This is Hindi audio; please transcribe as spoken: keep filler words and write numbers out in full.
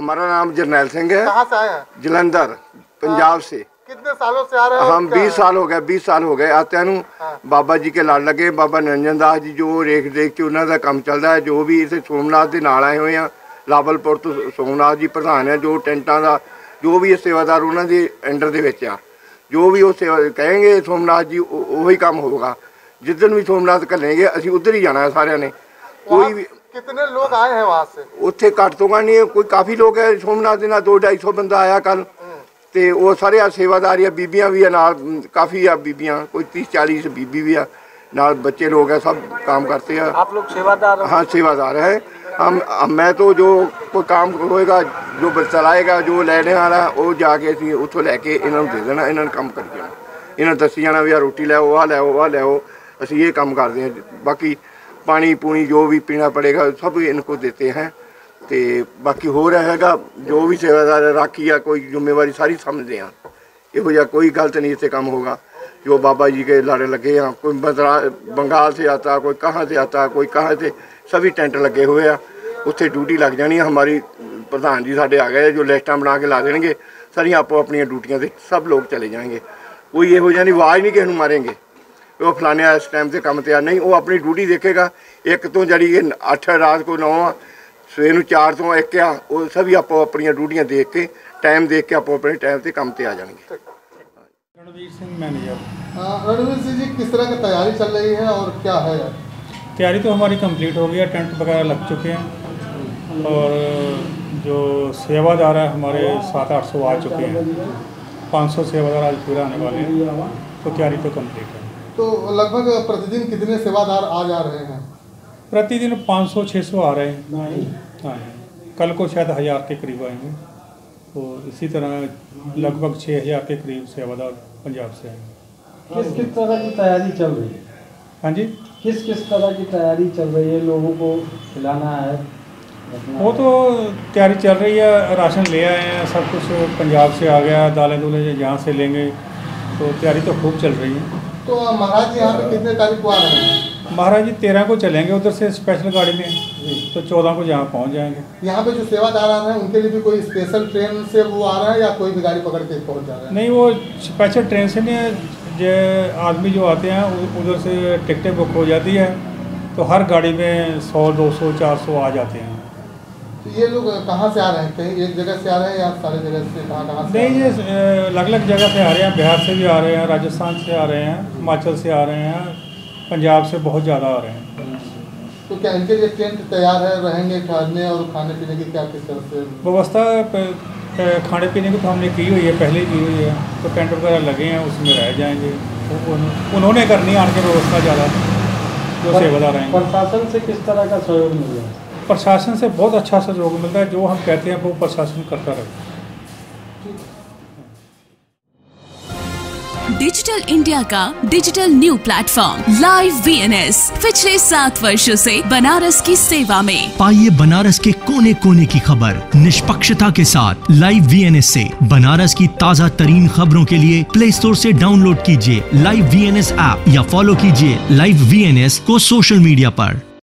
हमारा नाम जरनैल सिंह है। कहाँ से आए हैं? जलंधर, पंजाब से। कितने सालों से आ रहे हैं? हम बीस साल हो गए बीस साल हो गए आते ਨੂੰ। ਬਾਬਾ ਜੀ ਕੇ ਲੜ ਲੱਗੇ। ਬਾਬਾ ਨਿਰੰਜਨ ਦਾਸ ਜੀ ਜੋ ਰੇਖ ਦੇਖ ਕੇ ਉਹਨਾਂ ਦਾ ਕੰਮ ਚੱਲਦਾ ਹੈ। ਜੋ ਵੀ ਇਸੇ ਸੋਮਨਾਥ ਦੇ ਨਾਲ ਆਏ ਹੋਏ ਆ, ਲਾਵਲਪੁਰ ਤੋਂ ਸੋਮਨਾਥ ਜੀ ਪ੍ਰਧਾਨ ਹੈ, ਜੋ ਟੈਂਟਾਂ ਦਾ ਜੋ ਵੀ ਸੇਵਾਦਾਰ ਉਹਨਾਂ ਦੇ ਅੰਡਰ ਦੇ ਵਿੱਚ ਆ, ਜੋ ਵੀ ਉਹ ਸੇਵਾ ਕहेंगे सोमनाथ जी ਉਹੀ ਕੰਮ ਹੋਊਗਾ। ਜਿੱਦਣ ਵੀ सोमनाथ ਘੱਲेंगे ਅਸੀਂ ਉੱਧਰ ਹੀ ਜਾਣਾ ਸਾਰਿਆਂ ਨੇ। ਕੋਈ ਵੀ कितने लोग आए हैं वहाँ से? ਉੱਥੇ ਘੱਟ ਤੋਂ ਘੱਟ ਨਹੀਂ ਕੋਈ ਕਾਫੀ ਲੋਕ ਹੈ। सोमनाथ ਦੇ ਨਾਲ दो ढाई सौ ਬੰਦਾ ਆਇਆ ਕੱਲ ਤੇ ਉਹ ਸਾਰੇ ਆ ਸੇਵਾਦਾਰ ਆ, ਬੀਬੀਆਂ ਵੀ ਆ ਨਾਲ, ਕਾਫੀ ਆ बीबियाँ, कोई तीस चालीस बीबी भी आ नाल, बच्चे लोग हैं, सब काम करते हैं। आप लोग सेवादार? हाँ सेवादार है हम। मैं तो जो कोई काम होएगा, जो चलाएगा, जो लेने वाला वो जाके असीं उत्थों लैके इन्हों दे देना, इन्होंने काम कर जाना, इन्होंने दसी जाना भी आ रोटी लै आ लै आ लै। असीं ये काम करते हैं। बाकी पानी पूनी जो भी पीना पड़ेगा सब इनको देते हैं। तो बाकी हो रहेगा जो भी सेवादार राखी या कोई जिम्मेवारी सारी समझते हैं। इहो जिहा कोई गलत नहीं इससे काम होगा। जो बाबा जी के लाड़े लगे हैं, कोई बंगाल से आता, कोई कहाँ से आता, कोई कहाँ से, सभी टेंट लगे हुए हैं। उत्थे ड्यूटी लग जानी है। हमारी प्रधान जी साढ़े आ गए जो लिस्टां बना के ला देंगे, सारियां आपो अपनी ड्यूटियां से सब लोग चले जाएंगे। कोई इहो जिहा आवाज़ नहीं किसी मारेंगे वो फलाने इस टाइम से काम तैयार नहीं। वो अपनी ड्यूटी देखेगा। एक तो जड़ी अठ रात को नौ आ, सवेर चार तो एक आ, वो सभी आपो अपनी ड्यूटियां देख के टाइम देख के आपो अपने टाइम से काम ते आ जाएंगे। रणवीर सिंह मैनेजर। रणवीर सिंह जी, किस तरह की तैयारी चल रही है और क्या है? तैयारी तो हमारी कंप्लीट हो गई है, टेंट वगैरह लग चुके हैं और जो सेवादार है हमारे सात आठ सौ आ चुके हैं। पाँच सौ सेवादार आज पूरा आने वाले हैं, तो तैयारी तो कंप्लीट है। तो लगभग प्रतिदिन कितने सेवादार आ जा रहे हैं? प्रतिदिन पाँच सौ छः सौ आ रहे हैं। हाँ, कल को शायद हज़ार के करीब आएंगे। तो इसी तरह लगभग छः हज़ार के करीब सेवादार पंजाब से आएंगे। किस किस तरह की तैयारी चल रही है? हाँ जी, किस किस तरह की तैयारी चल रही है? लोगों को खिलाना है? वो तो तैयारी चल रही है। राशन ले आए हैं, सब कुछ पंजाब से आ गया, दालें दूलें जहाँ से लेंगे, तो तैयारी तो खूब चल रही है। तो महाराज जी यहाँ पे कितने तारीख को आ रहे हैं? महाराज जी तेरह को चलेंगे उधर से स्पेशल गाड़ी में, तो चौदह को यहाँ पहुँच जाएंगे। यहाँ पे जो सेवादार आ रहे हैं उनके लिए भी कोई स्पेशल ट्रेन से वो आ रहा है या कोई भी गाड़ी पकड़ के पहुँच जा रहा है? नहीं, वो स्पेशल ट्रेन से नहीं, जो आदमी जो आते हैं उधर से टिकटें बुक हो जाती है, तो हर गाड़ी में सौ दो सौ चार सौ आ जाते हैं। तो ये लोग कहाँ से आ रहे हैं? कहीं एक जगह से आ रहे हैं या सारे जगह से? कहाँ कहाँ से? नहीं, ये अलग अलग जगह से आ रहे हैं। बिहार से भी आ रहे हैं, राजस्थान से आ रहे हैं, हिमाचल से आ रहे हैं, पंजाब से बहुत ज़्यादा आ रहे हैं। तो क्या इनके लिए टेंट तैयार है? रहेंगे, ठहरने और खाने पीने की क्या किस तरह से व्यवस्था? खाने पीने की तो हमने की हुई है, पहले ही की हुई है। तो टेंट वगैरह लगे हैं, उसमें रह जाएंगे। तो उन्होंने करनी है आने की व्यवस्था ज़्यादा, जो सेवादार रहेंगे। प्रशासन से किस तरह का सहयोग मिल रहा है? प्रशासन से बहुत अच्छा सहयोग मिलता है। जो हम कहते हैं वो प्रशासन करता रहता है। डिजिटल इंडिया का digital new platform live V N S पिछले सात वर्षों से बनारस की सेवा में। पाइए बनारस के कोने कोने की खबर निष्पक्षता के साथ लाइव वी एन एस से। बनारस की ताज़ा तरीन खबरों के लिए प्ले स्टोर से डाउनलोड कीजिए live V N S app या फॉलो कीजिए लाइव वी एन एस को सोशल मीडिया पर।